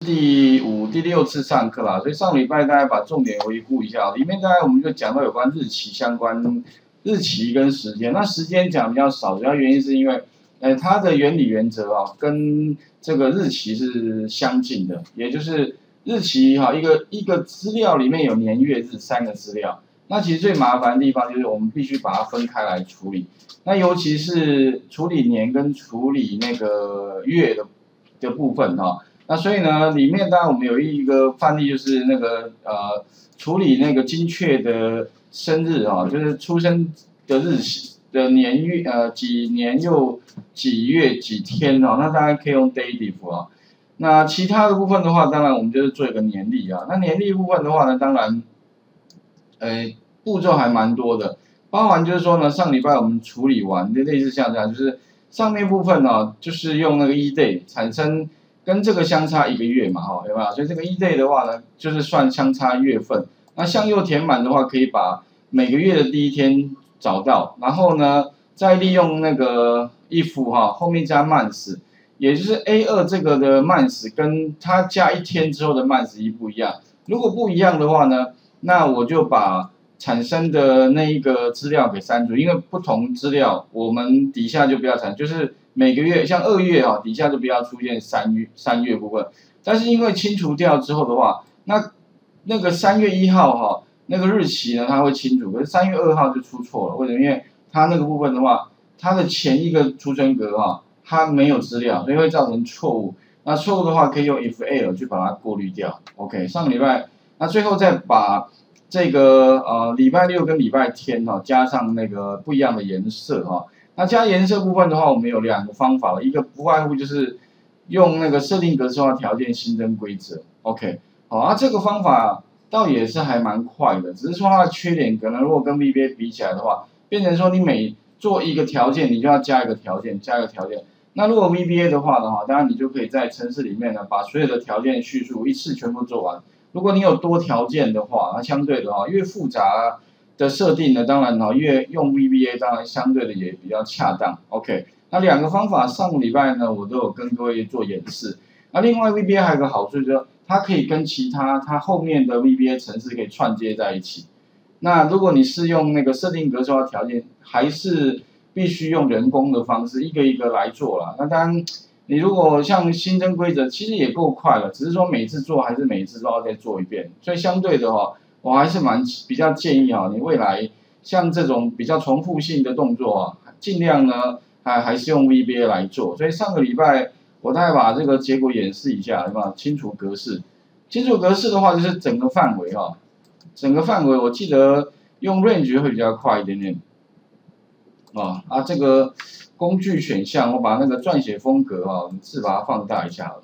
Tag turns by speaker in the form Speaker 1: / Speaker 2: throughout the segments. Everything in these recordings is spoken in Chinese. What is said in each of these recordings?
Speaker 1: 第六次上课啦，所以上礼拜大家把重点回顾一下，里面大概我们就讲到有关日期相关，日期跟时间。那时间讲比较少，主要原因是因为，它的原理原则啊，跟这个日期是相近的，也就是日期哈，一个资料里面有年月日三个资料。那其实最麻烦的地方就是我们必须把它分开来处理，那尤其是处理年跟处理那个月的部分哈。那所以呢，里面当然我们有一个范例，就是那个处理那个精确的生日啊，就是出生的日期的年月几年又几月几天啊，那当然可以用 dative 啊。那其他的部分的话，当然我们就是做一个年历啊。那年历部分的话呢，当然步骤还蛮多的，包含就是说呢，上礼拜我们处理完，就类似像这样，就是上面部分呢，就是用那个 e-day 产生。跟这个相差1个月嘛，哈，有没有？所以这个 e-day 的话呢，就是算相差月份。那向右填满的话，可以把每个月的第一天找到，然后呢，再利用那个 if 哈，后面加 months， 也就是 A2 这个的 months 跟它加1天之后的 months 一不一样？如果不一样的话呢，那我就把产生的那一个资料给删除，因为不同资料我们底下就不要产，就是。每个月像2月啊，底下就不要出现3月部分，但是因为清除掉之后的话，那个3月1号哈，那个日期呢它会清除，可是3月2号就出错了，为什么？因为它那个部分的话，它的前一个储存格哈，它没有资料，所以会造成错误。那错误的话可以用 if error 去把它过滤掉。OK， 上个礼拜，那最后再把这个礼拜6跟礼拜天哈加上那个不一样的颜色哈。那加颜色部分的话，我们有2个方法了，一个不外乎就是用那个设定格式化条件新增规则 ，OK， 好，这个方法倒也是还蛮快的，只是说它的缺点可能如果跟 VBA 比起来的话，变成说你每做一个条件，你就要加一个条件，加一个条件。那如果 VBA 的话当然你就可以在程式里面呢，把所有的条件叙述一次全部做完。如果你有多条件的话，那相对的话越复杂。的设定呢，当然越用 VBA 当然相对的也比较恰当。OK， 那2个方法上个礼拜呢，我都有跟各位做演示。那另外 VBA 还有个好处就是它可以跟其他它后面的 VBA 程式可以串接在一起。那如果你是用那个设定格式化条件，还是必须用人工的方式一个一个来做啦。那当然，你如果像新增规则，其实也够快了，只是说每次做还是每次都要再做一遍。所以相对的我还是比较建议你未来像这种比较重复性的动作尽量呢还是用 VBA 来做。所以上个礼拜我大概把这个结果演示一下，有没有？清除格式，清除格式的话就是整个范围整个范围我记得用 range 会比较快一点点这个工具选项我把那个撰写风格字把它放大一下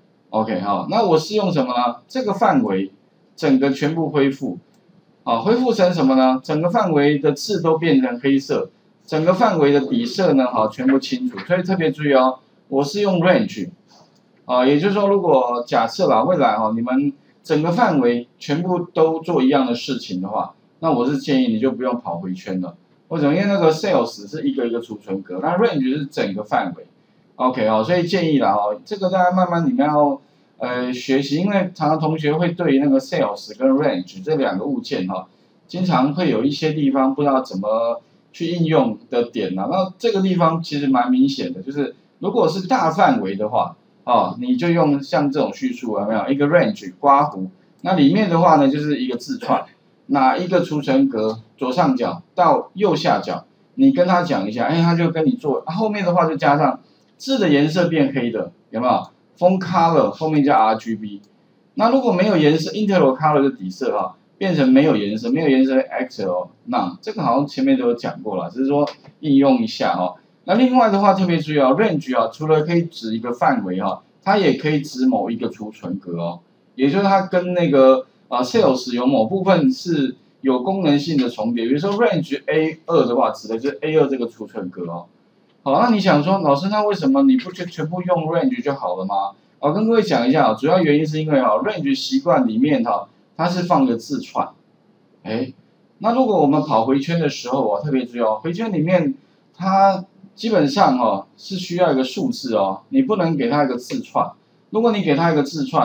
Speaker 1: OK 那我是用什么呢？这个范围。整个全部恢复，恢复成什么呢？整个范围的字都变成黑色，整个范围的底色呢，全部清除。所以特别注意我是用 range，也就是说，如果假设未来你们整个范围全部都做一样的事情的话，那我是建议你就不用跑回圈了。为什么？因为那个 sales 是一个一个储存格，那 range 是整个范围。OK 所以建议这个大家慢慢你们要。学习，因为常常同学会对那个 sales 跟 range 这2个物件经常会有一些地方不知道怎么去应用的点那这个地方其实蛮明显的，就是如果是大范围的话你就用像这种叙述有没有一个 range 刮弧，那里面的话呢就是一个字串，哪一个储存格左上角到右下角，你跟他讲一下，他就跟你做，后面的话就加上字的颜色变黑的，有没有？font color 后面加 RGB， 那如果没有颜色 ，interval color 的底色变成没有颜色，没有颜色 XL， 那这个好像前面都有讲过了，只是说应用一下那另外的话特别注意range 除了可以指一个范围它也可以指某一个储存格也就是它跟那个sales 有某部分是有功能性的重叠，比如说 range A2 的话，指的就是 A2 这个储存格好，那你想说，老师，那为什么你不全部用 range 就好了吗？跟各位讲一下主要原因是因为range 习惯里面它是放个字串，那如果我们跑回圈的时候特别注意回圈里面它基本上是需要一个数字你不能给它一个字串。如果你给它一个字串，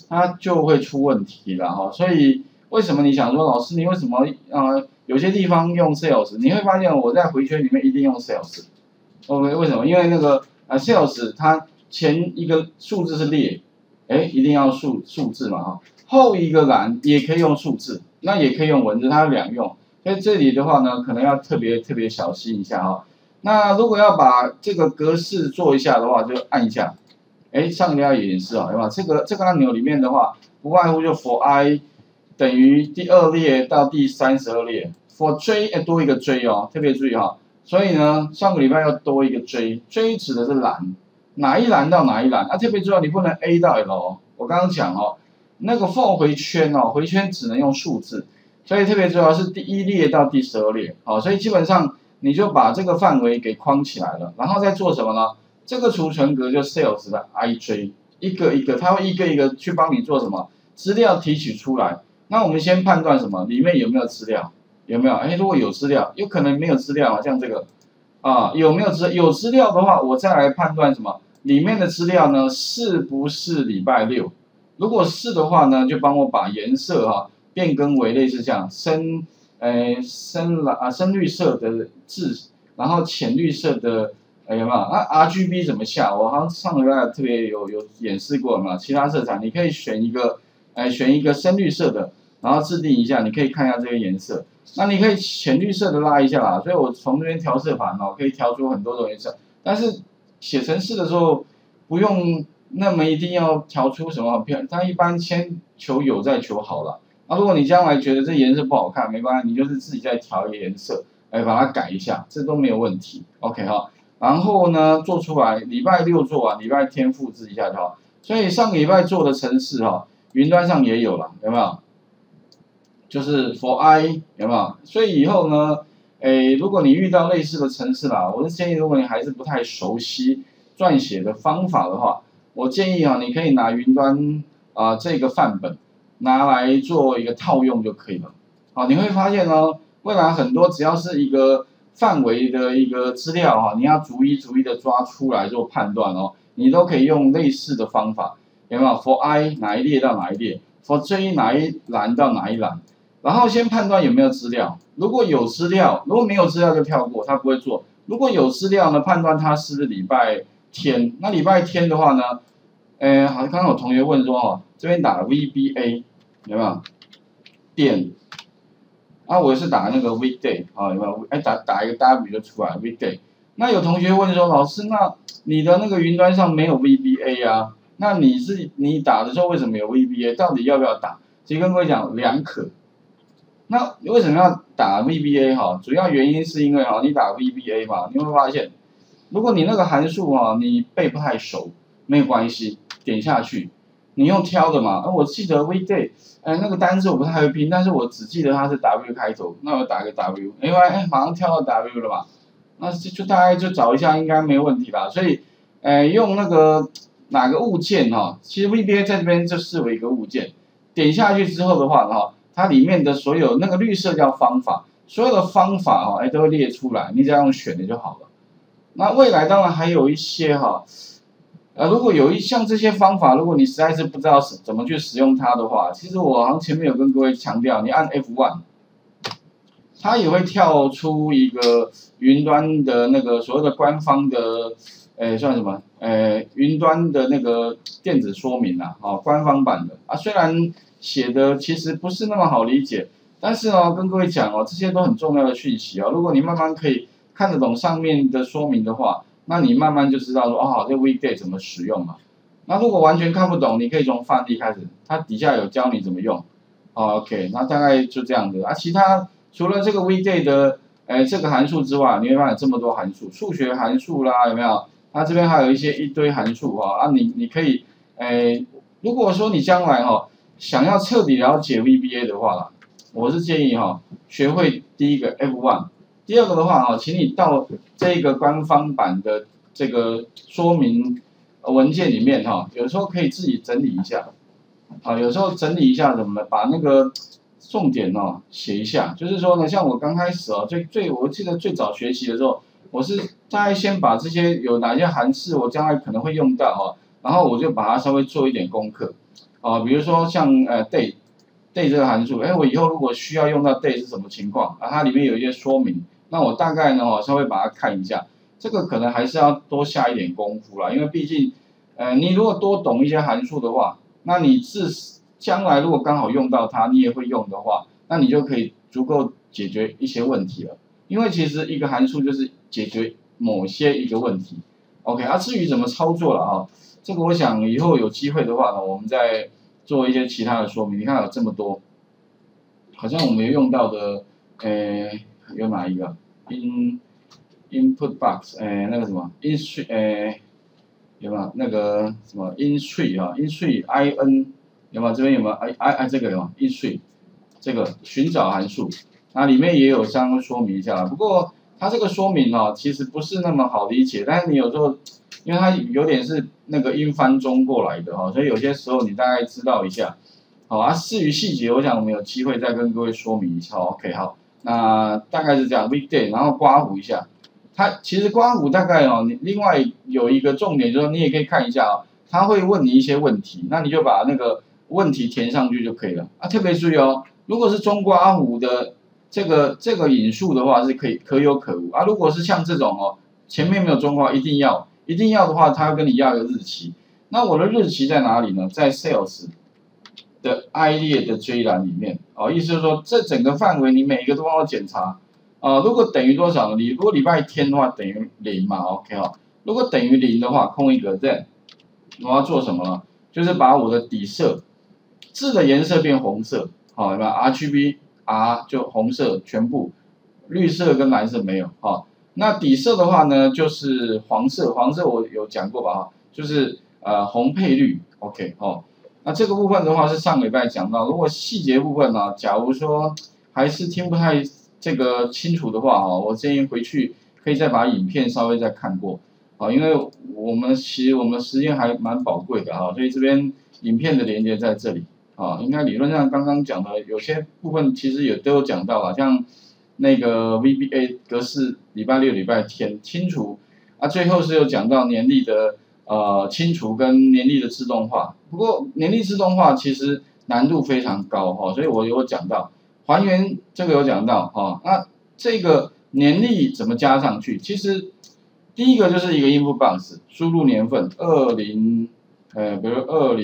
Speaker 1: 它就会出问题了哈。所以为什么你想说老师你为什么有些地方用 sales， 你会发现我在回圈里面一定用 sales。OK， 为什么？因为那个sales 它前一个数字是列，一定要数字嘛哈，后一个栏也可以用数字，那也可以用文字，它有两用。所以这里的话呢，可能要特别小心一下哈。那如果要把这个格式做一下的话，就按一下。上个礼拜也是啊，对吧？这个按钮里面的话，不外乎就 for i 等于第2列到第32列 ，for j 多一个 j 哦，特别注意哈。所以呢，上个礼拜要多一个 j 指的是栏，哪一栏到哪一栏？特别注意你不能 a 到 l 哦。我刚刚讲哦，那个 for 回圈哦，回圈只能用数字，所以特别重要是第1列到第12列，所以基本上你就把这个范围给框起来了，然后再做什么呢？这个储存格就 sales 的 ij， 一个一个，它会一个一个去帮你做什么？资料提取出来。那我们先判断什么？里面有没有资料？有没有？如果有资料，有可能没有资料，像这个有没有有资料的话，我再来判断什么？里面的资料呢，是不是礼拜六？如果是的话呢，就帮我把颜色变更为类似这样深绿色的字，然后浅绿色的。有没有？RGB 怎么下？我好像上个礼拜特别有演示过，有没有？其他色彩你可以选一个深绿色的，然后制定一下，你可以看一下这个颜色。那你可以浅绿色的拉一下啦，所以我从这边调色盘可以调出很多种颜色。但是写程式的时候不用那么一定要调出什么很漂亮，它一般先求有再求好啦。那如果你将来觉得这颜色不好看，没关系，你就是自己再调一个颜色，把它改一下，这都没有问题。OK 哈。然后呢，做出来，礼拜六做完，礼拜天复制一下就好。所以上个礼拜做的程式云端上也有了，有没有？就是 for i 有没有？所以以后呢，如果你遇到类似的程式啦，我是建议，如果你还是不太熟悉撰写的方法的话，我建议你可以拿云端这个范本拿来做一个套用就可以了。你会发现未来很多只要是一个范围的一个资料你要逐一的抓出来做判断你都可以用类似的方法，有没有 ？for i 哪一列到哪一列 ，for j 哪一栏到哪一栏，然后先判断有没有资料，如果有资料，如果没有资料就跳过，它不会做。如果有资料呢，判断它是不是礼拜天，那礼拜天的话呢，好，刚刚有同学问说这边打了 VBA 有没有？点。我是打那个 weekday 有没有？打一个 W 就出来 weekday。那有同学问说，老师，那你的那个云端上没有 VBA 啊？那你打的时候为什么有 VBA？ 到底要不要打？其实跟各位讲两可。那为什么要打 VBA 主要原因是因为你打 VBA 嘛，你会发现，如果你那个函数你背不太熟，没有关系，点下去。你用挑的嘛？我记得 weekday， 那个单字我不太会拼，但是我只记得它是 W 开头，那我打个 W， 马上跳到 W 了嘛？那就大概就找一下，应该没有问题吧？所以，用那个哪个物件其实 VBA 在这边就视为一个物件，点下去之后的话它里面的所有那个绿色叫方法，所有的方法都会列出来，你只要用选的就好了。那未来当然还有一些如果有像这些方法，如果你实在是不知道怎么去使用它的话，其实我好像前面有跟各位强调，你按 F1， 它也会跳出一个云端的那个所谓的官方的，算什么？云端的那个电子说明官方版的虽然写的其实不是那么好理解，但是跟各位讲这些都很重要的讯息如果你慢慢可以看得懂上面的说明的话。那你慢慢就知道说这 weekday 怎么使用嘛。那如果完全看不懂，你可以从范例开始，它底下有教你怎么用。OK， 那大概就这样子其他除了这个 weekday 的这个函数之外，你会发现这么多函数，数学函数啦，有没有？它这边还有一堆函数你可以如果说你将来想要彻底了解 VBA 的话我是建议学会第一个 F1。第二个的话请你到这个官方版的这个说明文件里面有时候可以自己整理一下，有时候整理一下怎么把那个重点写一下，就是说呢，像我刚开始我记得最早学习的时候，我是大概先把这些有哪些函数我将来可能会用到然后我就把它稍微做一点功课比如说像day 这个函数，我以后如果需要用到 day 是什么情况啊？它里面有一些说明，那我大概呢稍微把它看一下，这个可能还是要多下一点功夫啦，因为毕竟你如果多懂一些函数的话，那你将来如果刚好用到它，你也会用的话，那你就可以足够解决一些问题了。因为其实一个函数就是解决某些一个问题 ，OK， 至于怎么操作了啊，这个我想以后有机会的话呢，我们再做一些其他的说明。你看有这么多，好像我们用到的，有哪一个？input box， 那个什么 in 有没有那个什么 in tree 啊 ，in tree in 有没有？这边有没有这个有没有 in tree 这个寻找函数，那里面也有相关说明一下。不过它这个说明其实不是那么好理解，但是你有时候因为它有点是那个英翻中过来的所以有些时候你大概知道一下。至于细节，我想我们有机会再跟各位说明一下。OK， 好，那大概是这样 weekday， 然后刮胡一下。它其实刮胡大概你另外有一个重点就是你也可以看一下他会问你一些问题，那你就把那个问题填上去就可以了。特别注意如果是中刮胡的这个引数的话是可有可无如果是像这种前面没有中刮，一定要的话，他要跟你要一个日期。那我的日期在哪里呢？在 sales 的 I 列的追栏里面意思就是说这整个范围你每一个都帮我检查如果等于多少呢？如果礼拜天的话等于0嘛 ，OK 如果等于0的话，空一格 then 我要做什么呢？就是把我的底色字的颜色变红色，有没有 RGB R 就红色全部，绿色跟蓝色没有那底色的话呢，就是黄色我有讲过吧就是红配绿 ，OK 那这个部分的话是上个礼拜讲到，如果细节部分呢，假如说还是听不太这个清楚的话我建议回去可以再把影片稍微再看过因为其实我们时间还蛮宝贵的所以这边影片的连接在这里应该理论上刚刚讲的有些部分其实也都有讲到了，像那个 VBA 格式礼拜六礼拜天清除最后是有讲到年历的清除跟年历的自动化，不过年历自动化其实难度非常高所以我有讲到还原这个有讲到那这个年历怎么加上去？其实第一个就是一个 input box 输入年份比如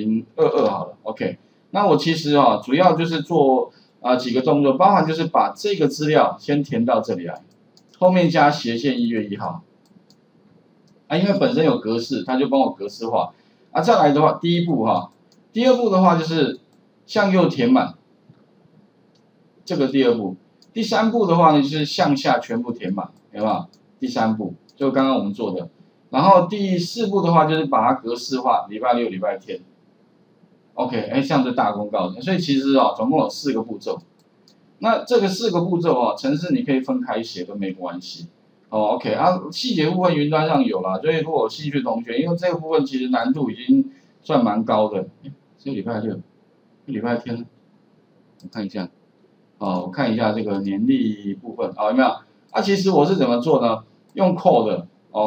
Speaker 1: 2022好了 ，OK， 那我其实主要就是做几个动作，包含就是把这个资料先填到这里来，后面加斜线1月1号。因为本身有格式，它就帮我格式化。再来的话，第一步第二步的话就是向右填满，这个第二步。第三步的话呢，就是向下全部填满，有没有？第三步就刚刚我们做的。然后第四步的话就是把它格式化，礼拜六、礼拜天。OK， 像这大功告，所以其实总共有4个步骤。那这个4个步骤程式你可以分开写都没关系。OK 细节部分云端上有啦，所以如果有兴趣的同学，因为这个部分其实难度已经算蛮高的。这礼拜六，礼拜天，我看一下，我看一下这个年历部分有没有？其实我是怎么做呢？用 call 的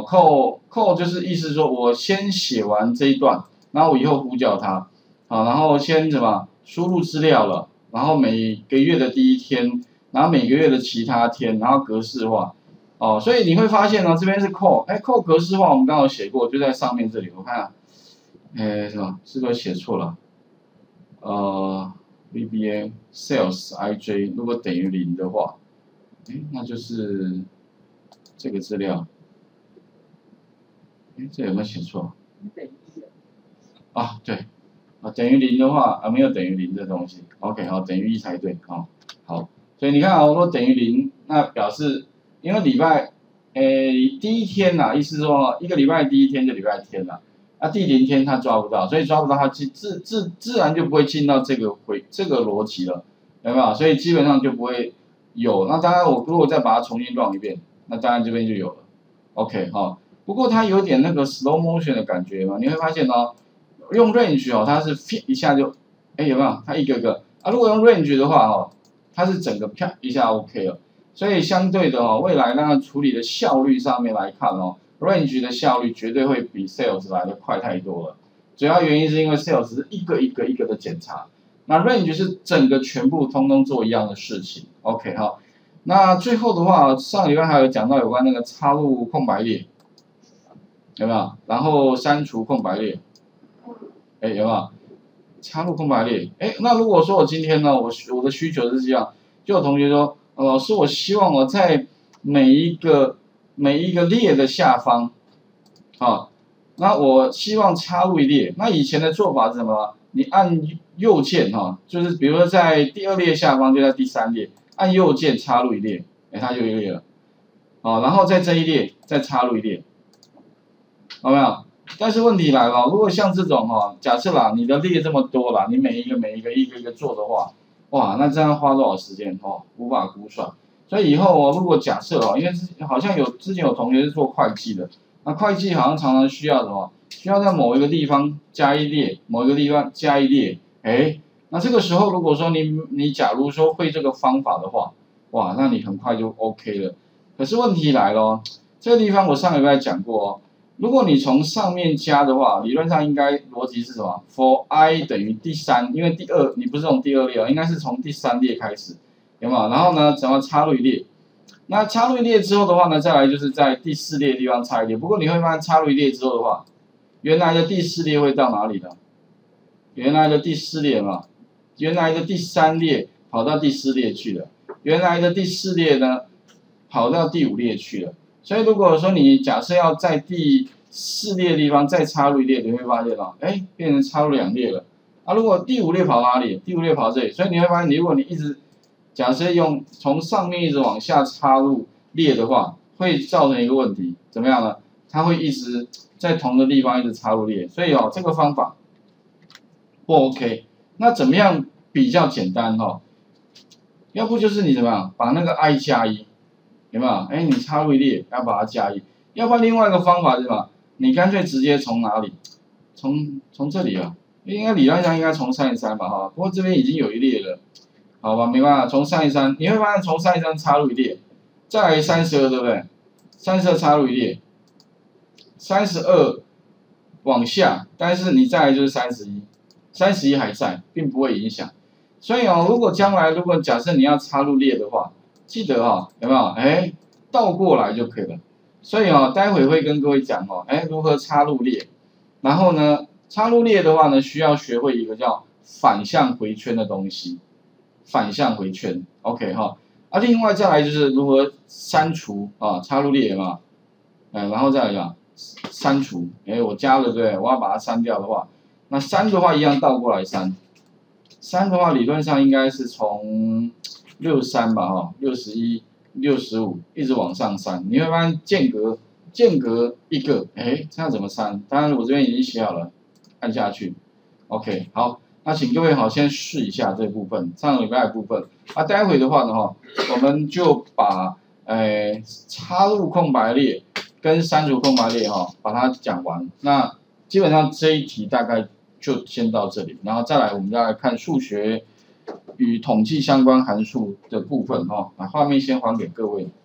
Speaker 1: call 就是意思说我先写完这一段，然后我以后呼叫它，然后先输入资料了，然后每个月的第1天，然后每个月的其他天，然后格式化。所以你会发现这边是 call 格式化，我们刚好写过，就在上面这里。我看是不是写错了？VBA sales ij 如果等于0的话，那就是这个资料。这有没有写错？对，等于0的话没有等于0这东西。OK， 等于1才对。好，所以你看如果等于0，那表示。因为礼拜，第1天意思说一个礼拜第1天就礼拜天了，第0天他抓不到，所以抓不到他自然就不会进到这个逻辑了，有没有？所以基本上就不会有。那当然我如果再把它重新 run 一遍，那当然这边就有了。OK 不过它有点那个 slow motion 的感觉嘛，你会发现用 range 它是 fit 一下就，有没有？它一个个如果用 range 的话它是整个啪一下 OK 了。所以相对的未来那个处理的效率上面来看range 的效率绝对会比 sales 来的快太多了。 主要原因是因为 sales 是一个一个的检查，那 range 是整个全部通通做一样的事情。OK 好，那最后的话，上礼拜还有讲到有关那个插入空白列，有没有？然后删除空白列，哎有没有？插入空白列，哎，那如果说我今天呢，我的需求是这样，就有同学说，老师，我希望我在每一个列的下方，啊，那我希望插入一列。那以前的做法是什么？你按右键哈，就是比如说在第2列下方，就在第3列，按右键插入一列，哎，它就一列了，啊，然后在这一列再插入一列，有没有？但是问题来了，如果像这种哈，假设啦，你的列这么多啦，你每一个一个做的话，哇，那这样花多少时间哦？无法估算。所以以后哦，如果假设哦，因为好像之前有同学是做会计的，那会计好像常常需要什么？需要在某一个地方加一列，某一个地方加一列，哎，那这个时候如果说你假如说会这个方法的话，哇，那你很快就 OK 了。可是问题来了，这个地方我上礼拜讲过哦。如果你从上面加的话，理论上应该逻辑是什么 ？for i 等于第3，因为第2你不是从第2列哦，应该是从第3列开始，有没有？然后呢，怎么插入一列？那插入一列之后的话呢，再来就是在第4列的地方插一列。不过你会发现插入一列之后的话，原来的第4列会到哪里呢？原来的第4列嘛，原来的第3列跑到第4列去了，原来的第4列呢跑到第5列去了。所以如果说你假设要在第4列的地方再插入一列，你会发现哦，哎，变成插入2列了。啊，如果第5列跑哪里？第5列跑这里，所以你会发现，如果你一直假设用从上面一直往下插入列的话，会造成一个问题，怎么样呢？它会一直在同一个地方一直插入列，所以哦，这个方法不 OK。那怎么样比较简单哦？要不就是你怎么样把那个 i 加1。有没有？哎，你插入一列，要把它加1，要不然另外一个方法是什么？你干脆直接从哪里？从这里啊，应该理论上应该从33吧哈，不过这边已经有一列了，好吧，没办法，从33，你会发现从33插入一列，再来32，对不对？32插入一列，32往下，但是你再来就是31还在，并不会影响。所以哦，如果将来假设你要插入列的话，记得哈，有没有？哎，倒过来就可以了。所以哦，待会会跟各位讲哦，哎，如何插入列。然后呢，插入列的话呢，需要学会一个叫反向回圈的东西。反向回圈 ，OK 哈。啊，另外再来就是如何删除啊，插入列嘛，然后再来讲删除。哎，我加了对不对？我要把它删掉的话，那删的话一样倒过来删。删的话理论上应该是从63吧，哈，61、65一直往上删，你会发现间隔一个，哎，这样怎么删？当然我这边已经写好了，按下去 ，OK， 好，那请各位好先试一下这部分，上个礼拜的部分，啊，待会的话呢，哈，我们就把插入空白列跟删除空白列哈，把它讲完，那基本上这一题大概就先到这里，然后再来我们再来看数学与统计相关函数的部分哈，把画面先还给各位。